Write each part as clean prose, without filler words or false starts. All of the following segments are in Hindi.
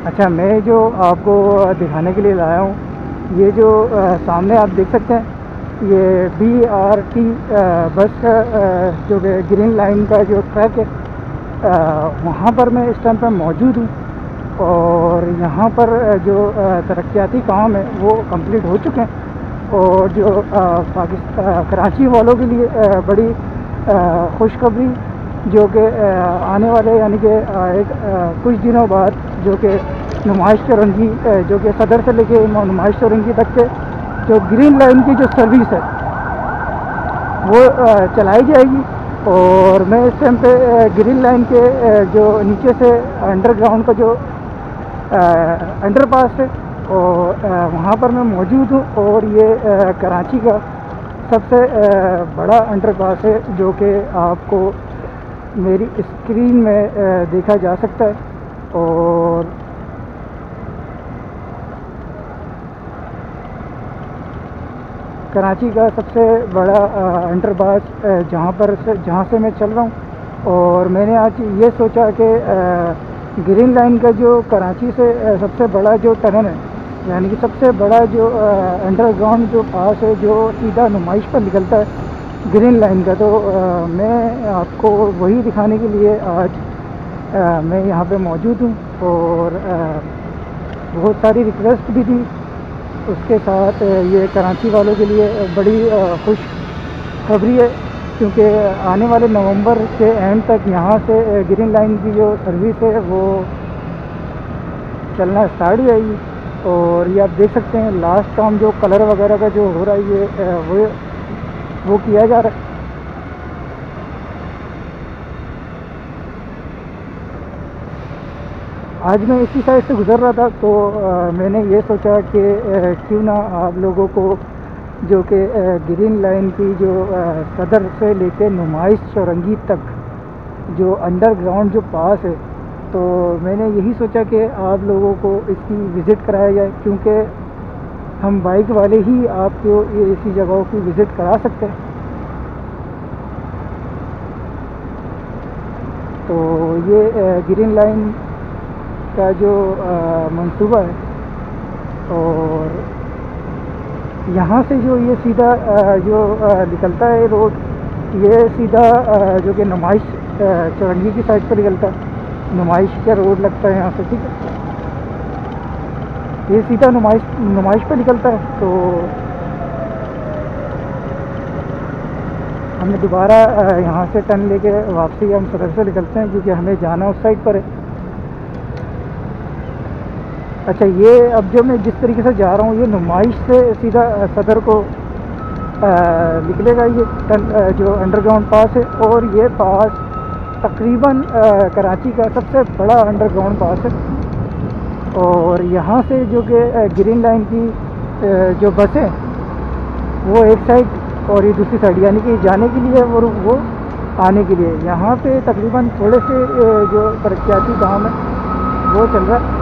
अच्छा, मैं जो आपको दिखाने के लिए लाया हूँ, ये जो सामने आप देख सकते हैं, ये BRT बस का जो ग्रीन लाइन का जो ट्रैक है, वहाँ पर मैं इस टाइम पर मौजूद हूँ। और यहाँ पर जो तरक्याती काम है वो कंप्लीट हो चुके हैं। और जो कराची वालों के लिए बड़ी खुशखबरी, जो कि आने वाले यानी कि कुछ दिनों बाद जो कि नुमाइश चौरंगी जो कि सदर से लेके नुमाइश चौरंगी तक के जो ग्रीन लाइन की जो सर्विस है वो चलाई जाएगी। और मैं इस टाइम पे ग्रीन लाइन के जो नीचे से अंडरग्राउंड का जो अंडरपास है और वहाँ पर मैं मौजूद हूँ। और ये कराची का सबसे बड़ा अंडरपास है, जो कि आपको मेरी स्क्रीन में देखा जा सकता है। और कराची का सबसे बड़ा अंडरपास जहाँ से मैं चल रहा हूँ। और मैंने आज ये सोचा कि ग्रीन लाइन का जो कराची से सबसे बड़ा जो टनल है, यानी कि सबसे बड़ा जो अंडरग्राउंड जो पास है जो सीधा नुमाइश पर निकलता है ग्रीन लाइन का, तो मैं आपको वही दिखाने के लिए आज मैं यहाँ पे मौजूद हूँ। और बहुत सारी रिक्वेस्ट भी थी, उसके साथ ये कराची वालों के लिए बड़ी खुश खबरी है, क्योंकि आने वाले नवंबर के एंड तक यहाँ से ग्रीन लाइन की जो सर्विस है वो चलना स्टार्ट हो जाएगी। और ये आप देख सकते हैं लास्ट काम जो कलर वगैरह का जो हो रहा है ये वो किया जा रहा है। आज मैं इसी साइड से गुज़र रहा था, तो मैंने ये सोचा कि क्यों ना आप लोगों को जो कि ग्रीन लाइन की जो सदर से लेके नुमाइश चौरंगी तक जो अंडरग्राउंड जो पास है, तो मैंने यही सोचा कि आप लोगों को इसकी विज़िट कराया जाए, क्योंकि हम बाइक वाले ही आपको ये ऐसी जगहों की विज़िट करा सकते हैं। तो ये ग्रीन लाइन का जो मंसूबा है, और यहाँ से जो ये सीधा जो निकलता है रोड, ये सीधा जो कि नुमाइश चौरंगी की साइड पर निकलता है। नुमाइश का रोड लगता है यहाँ से, ठीक है, ये सीधा नुमाइश पर निकलता है। तो हमें दोबारा यहाँ से टर्न लेके वापसी हम सदर से निकलते हैं, क्योंकि हमें जाना उस साइड पर है। अच्छा, ये अब जो मैं जिस तरीके से जा रहा हूँ, ये नुमाइश से सीधा सदर को निकलेगा ये जो अंडरग्राउंड पास है। और ये पास तकरीबन कराची का सबसे बड़ा अंडरग्राउंड पास है। और यहाँ से जो कि ग्रीन लाइन की जो बसें वो एक साइड और ये दूसरी साइड, यानी कि जाने के लिए और वो आने के लिए, यहाँ पे तकरीबन थोड़े से जो तरक्याती काम है वो चल रहा है।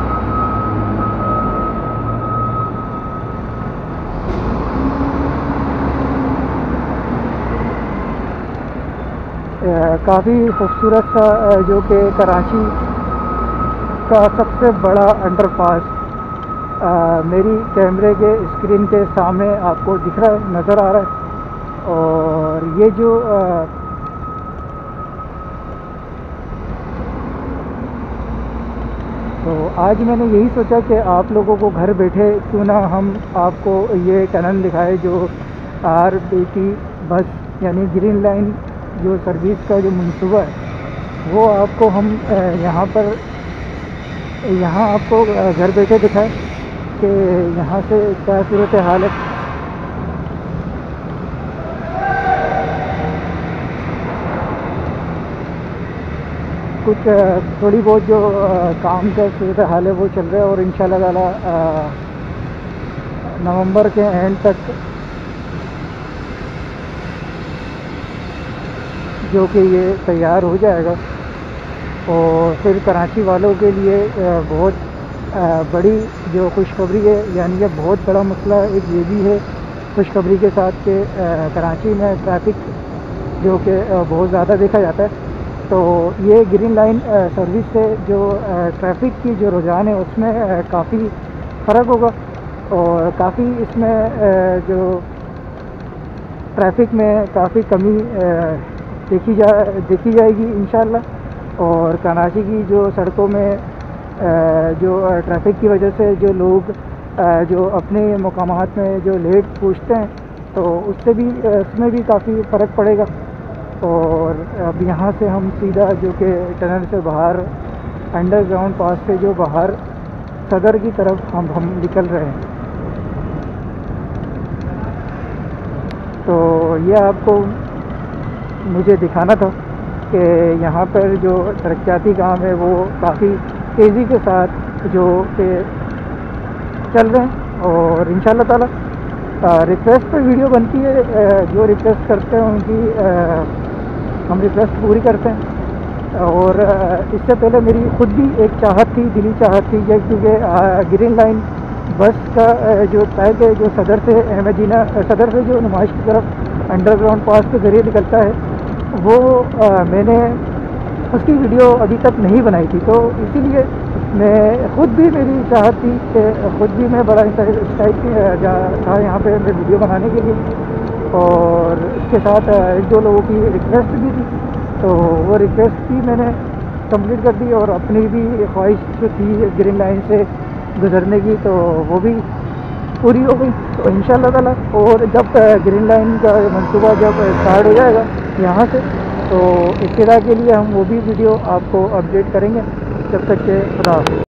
काफ़ी खूबसूरत सा जो कि कराची का सबसे बड़ा अंडरपास मेरी कैमरे के स्क्रीन के सामने आपको दिख रहा है, नज़र आ रहा है। और ये जो तो आज मैंने यही सोचा कि आप लोगों को घर बैठे क्यों ना हम आपको ये टनल दिखाए, जो RBT बस यानी ग्रीन लाइन जो सर्विस का जो मंसूबा है वो आपको हम यहाँ आपको घर बैठे दिखाएं कि यहाँ से क्या सूरत हाल है। कुछ थोड़ी बहुत जो काम का सूरत हाल है वो चल रहा है, और इंशाल्लाह ताला नवंबर के एंड तक जो कि ये तैयार हो जाएगा। और फिर कराची वालों के लिए बहुत बड़ी जो खुशखबरी है, यानी ये बहुत बड़ा मसला एक ये भी है खुशखबरी के साथ कि कराची में ट्रैफिक जो कि बहुत ज़्यादा देखा जाता है। तो ये ग्रीन लाइन सर्विस से जो ट्रैफिक की जो रुझान है उसमें काफ़ी फ़र्क होगा और काफ़ी इसमें जो ट्रैफिक में काफ़ी कमी देखी जाएगी इंशाल्लाह। और कराची की जो सड़कों में जो ट्रैफिक की वजह से जो लोग जो अपने मकामात में जो लेट पहुँचते हैं तो उससे भी उसमें भी काफ़ी फ़र्क पड़ेगा। और अब यहाँ से हम सीधा जो कि टनल से बाहर अंडरग्राउंड पास से जो बाहर सदर की तरफ हम निकल रहे हैं। तो ये आपको मुझे दिखाना था कि यहाँ पर जो तरक्याती काम है वो काफ़ी तेज़ी के साथ जो कि चल रहे हैं। और इंशाल्लाह ताला रिक्वेस्ट पर वीडियो बनती है, जो रिक्वेस्ट करते हैं उनकी हम रिक्वेस्ट पूरी करते हैं। और इससे पहले मेरी खुद भी एक चाहत थी, दिली चाहत थी, क्योंकि ग्रीन लाइन बस का जो ट्रैक है जो सदर से मदीना सदर से जो नुमाइश की तरफ अंडरग्राउंड पास के ज़रिए निकलता है वो मैंने उसकी वीडियो अभी तक नहीं बनाई थी। तो इसीलिए मैं खुद भी मेरी चाहत थी कि खुद भी मैं बड़ा इस टाइप की था यहाँ पे मैं वीडियो बनाने के लिए। और इसके साथ एक दो लोगों की रिक्वेस्ट भी थी, तो वो रिक्वेस्ट भी मैंने कंप्लीट कर दी और अपनी भी ख्वाहिश जो थी ग्रीन लाइन से गुज़रने की तो वो भी पूरी हो गई। तो इंशाल्लाह ताला और जब ग्रीन लाइन का मंसूबा जब स्टार्ट हो जाएगा यहाँ से तो इब्तिदा के लिए हम वो भी वीडियो आपको अपडेट करेंगे। जब तक के खुदा हाफ़िज़।